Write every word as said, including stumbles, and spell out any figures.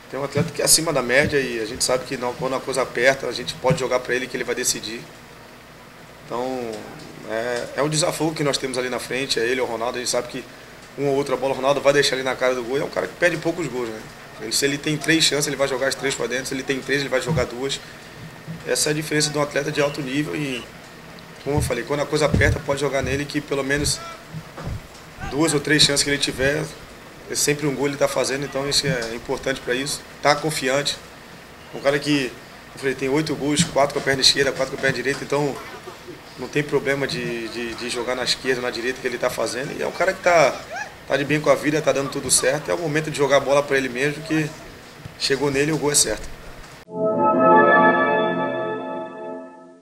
Tem um atleta que é acima da média e a gente sabe que não, quando a coisa aperta, a gente pode jogar para ele que ele vai decidir. Então, é, é um desafio que nós temos ali na frente, é ele ou o Ronaldo. A gente sabe que uma ou outra bola o Ronaldo vai deixar ali na cara do gol. É um cara que perde poucos gols, né? Ele, se ele tem três chances, ele vai jogar as três para dentro. Se ele tem três, ele vai jogar duas. Essa é a diferença de um atleta de alto nível e, como eu falei, quando a coisa aperta, pode jogar nele que pelo menos duas ou três chances que ele tiver, é sempre um gol ele está fazendo, então isso é importante para isso. Tá confiante. Um cara que, eu falei, tem oito gols, quatro com a perna esquerda, quatro com a perna direita, então não tem problema de, de, de jogar na esquerda, na direita que ele está fazendo. E é um cara que está tá de bem com a vida, está dando tudo certo. É o momento de jogar a bola para ele mesmo, que chegou nele e o gol é certo.